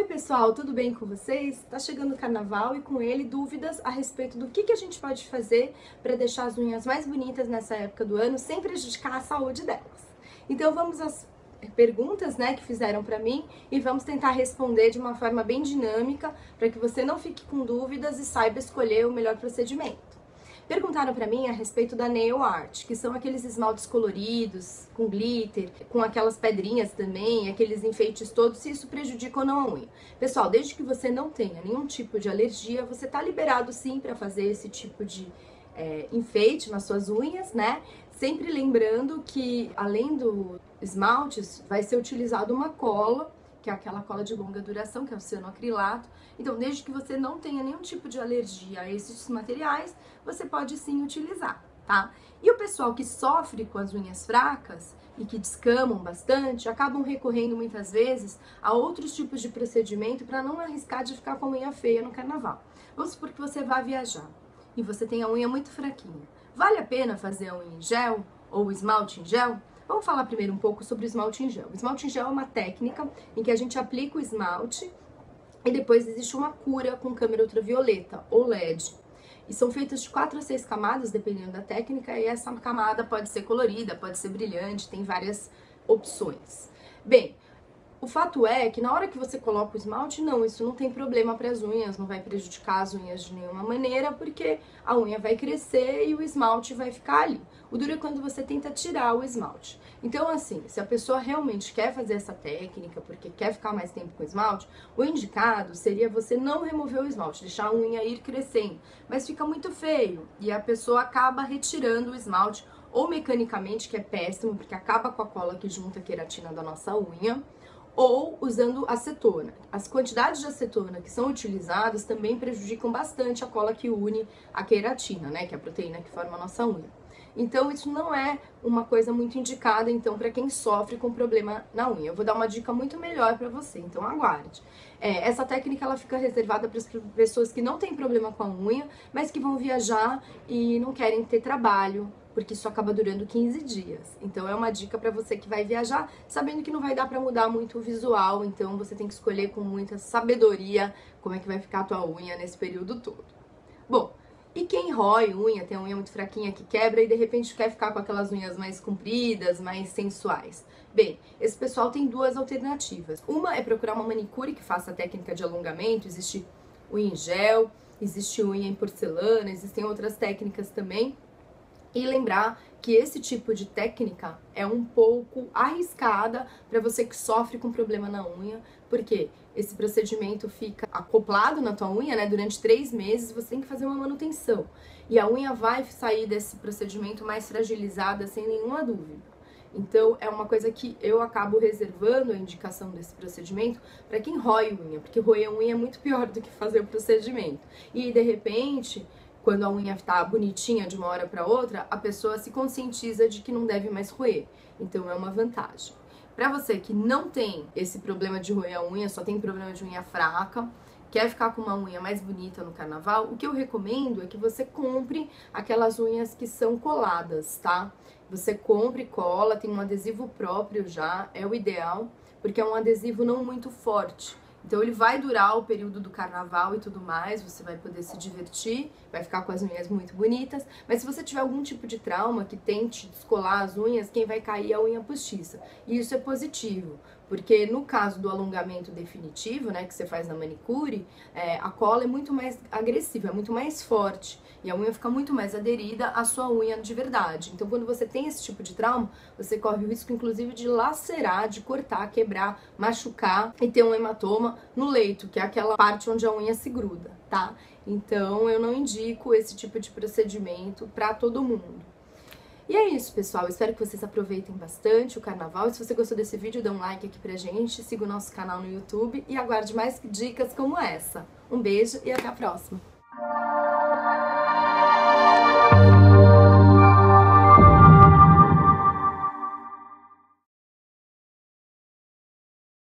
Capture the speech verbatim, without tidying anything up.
pessoal, tudo bem com vocês? Tá chegando o carnaval e com ele dúvidas a respeito do que, que a gente pode fazer para deixar as unhas mais bonitas nessa época do ano sem prejudicar a saúde delas. Então vamos às perguntas, né, que fizeram para mim e vamos tentar responder de uma forma bem dinâmica para que você não fique com dúvidas e saiba escolher o melhor procedimento. Perguntaram para mim a respeito da nail art, que são aqueles esmaltes coloridos, com glitter, com aquelas pedrinhas também, aqueles enfeites todos, se isso prejudica ou não a unha. Pessoal, desde que você não tenha nenhum tipo de alergia, você tá liberado sim para fazer esse tipo de é, enfeite nas suas unhas, né? Sempre lembrando que, além do esmaltes, vai ser utilizado uma cola, que é aquela cola de longa duração, que é o cianoacrilato. Então, desde que você não tenha nenhum tipo de alergia a esses materiais, você pode sim utilizar, tá? E o pessoal que sofre com as unhas fracas e que descamam bastante, acabam recorrendo muitas vezes a outros tipos de procedimento para não arriscar de ficar com a unha feia no carnaval. Vamos supor que você vá viajar e você tem a unha muito fraquinha. Vale a pena fazer a unha em gel ou esmalte em gel? Vamos falar primeiro um pouco sobre o esmalte em gel. O esmalte em gel é uma técnica em que a gente aplica o esmalte e depois existe uma cura com câmera ultravioleta ou L E D. E são feitas de quatro a seis camadas, dependendo da técnica, e essa camada pode ser colorida, pode ser brilhante, tem várias opções. Bem, o fato é que na hora que você coloca o esmalte, não, isso não tem problema para as unhas, não vai prejudicar as unhas de nenhuma maneira, porque a unha vai crescer e o esmalte vai ficar ali. O duro é quando você tenta tirar o esmalte. Então, assim, se a pessoa realmente quer fazer essa técnica, porque quer ficar mais tempo com o esmalte, o indicado seria você não remover o esmalte, deixar a unha ir crescendo. Mas fica muito feio e a pessoa acaba retirando o esmalte, ou mecanicamente, que é péssimo, porque acaba com a cola que junta a queratina da nossa unha, ou usando acetona. As quantidades de acetona que são utilizadas também prejudicam bastante a cola que une a queratina, né, que é a proteína que forma a nossa unha. Então isso não é uma coisa muito indicada, então, para quem sofre com problema na unha. Eu vou dar uma dica muito melhor para você, então aguarde. É, essa técnica ela fica reservada para as pessoas que não têm problema com a unha, mas que vão viajar e não querem ter trabalho, porque isso acaba durando quinze dias. Então é uma dica para você que vai viajar, sabendo que não vai dar para mudar muito o visual, então você tem que escolher com muita sabedoria como é que vai ficar a tua unha nesse período todo. Bom, e quem rói unha, tem a unha muito fraquinha que quebra e de repente quer ficar com aquelas unhas mais compridas, mais sensuais? Bem, esse pessoal tem duas alternativas. Uma é procurar uma manicure que faça a técnica de alongamento, existe unha em gel, existe unha em porcelana, existem outras técnicas também. E lembrar que esse tipo de técnica é um pouco arriscada para você que sofre com problema na unha, porque esse procedimento fica acoplado na tua unha, né, durante três meses, você tem que fazer uma manutenção. E a unha vai sair desse procedimento mais fragilizada, sem nenhuma dúvida. Então, é uma coisa que eu acabo reservando a indicação desse procedimento para quem rói unha, porque roer unha é muito pior do que fazer o procedimento. E, de repente, quando a unha tá bonitinha de uma hora para outra, a pessoa se conscientiza de que não deve mais roer. Então é uma vantagem. Para você que não tem esse problema de roer a unha, só tem problema de unha fraca, quer ficar com uma unha mais bonita no carnaval, o que eu recomendo é que você compre aquelas unhas que são coladas, tá? Você compre, cola, tem um adesivo próprio já, é o ideal, porque é um adesivo não muito forte. Então ele vai durar o período do carnaval e tudo mais, você vai poder se divertir, vai ficar com as unhas muito bonitas, mas se você tiver algum tipo de trauma que tente descolar as unhas, quem vai cair é a unha postiça. E isso é positivo, porque no caso do alongamento definitivo, né, que você faz na manicure, é, a cola é muito mais agressiva, é muito mais forte, e a unha fica muito mais aderida à sua unha de verdade. Então quando você tem esse tipo de trauma, você corre o risco inclusive de lacerar, de cortar, quebrar, machucar e ter um hematoma no leito, que é aquela parte onde a unha se gruda, tá? Então eu não indico esse tipo de procedimento pra todo mundo. E é isso, pessoal. Espero que vocês aproveitem bastante o carnaval. E se você gostou desse vídeo, dê um like aqui pra gente, siga o nosso canal no YouTube e aguarde mais dicas como essa. Um beijo e até a próxima!